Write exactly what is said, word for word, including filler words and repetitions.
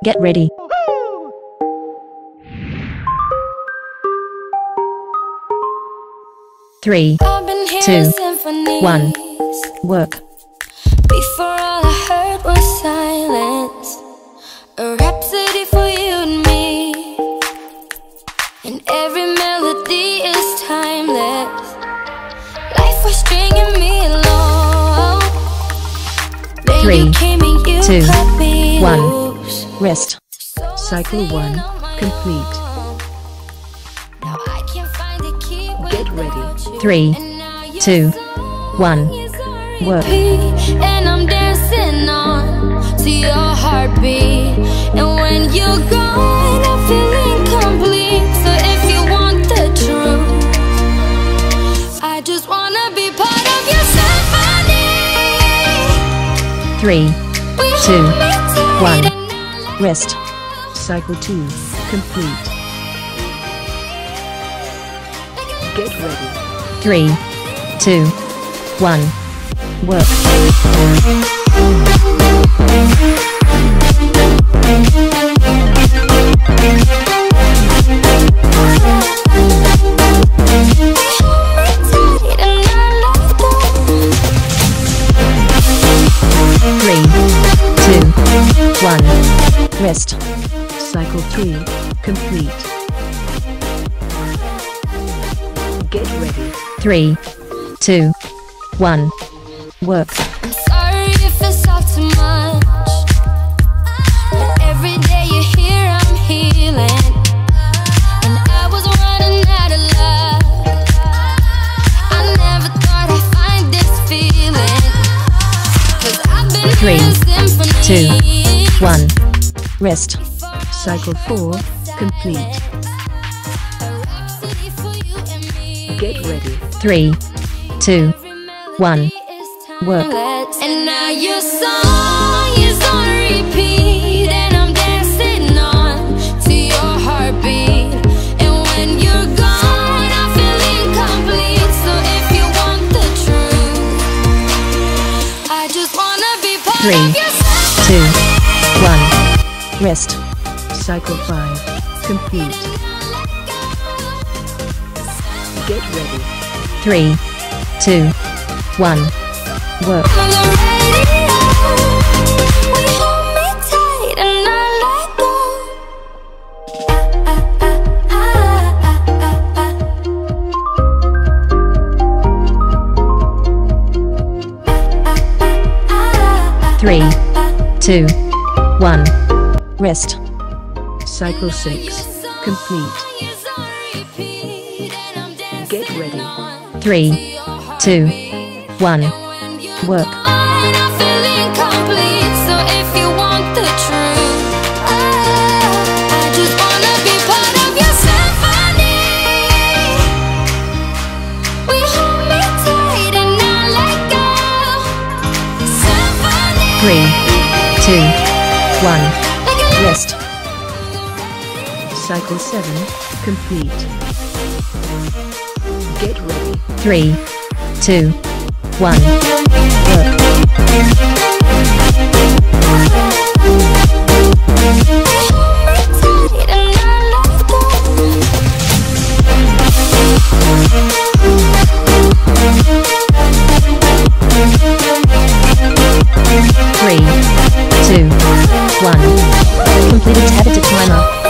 Get ready. Three, two, one, work. Before all I heard was silence, a rhapsody for you and me, and every melody is timeless. Life was stringing me along. Then Three, you came and you two, cut me one, loose. rest. So Cycle one complete. now I can't find a key Get ready. without you. Three, And now your two, song one, is on work. repeat, and I'm dancing on to your heartbeat. And when you're gone, I feel incomplete. So if you want the truth, I just wanna be part of your symphony. Three, We two, hold me tight one, and I let rest. Cycle two complete. Get ready. Three, two, one, work. tight and I let go. Three, two, one, rest. Cycle three complete. Get ready. Three, two, one, work. I'm sorry if it's all too much, but every day you're here, I'm healing. And I was running out of love. I never thought I'd find this feeling. 'Cause I've been Three, hearing symphonies. two, one, rest. Cycle four complete. A rhapsody for you and me. Get ready. Three, two, one, work. And now your song is on repeat, and I'm dancing on to your heartbeat. And when you're gone, I feel incomplete. So if you want the truth, I just wanna be part Three, of your two, one, rest. Cycle five complete. Get ready. Three, two, one, work. On the radio, we hold me tight and I let go. Ah, ah, ah, ah, ah, ah. Three, two, one, rest. Cycle six complete. Get ready. Three, two, one, work. I feel incomplete, so if you want the truth, I just wanna be part of your symphony. We hold me tight and I let go. Symphony. Three, two, one, rest. Cycle seven complete. Get ready. Three, two, one, work. Tight and I let go. Three, two, one. Completed habit timer.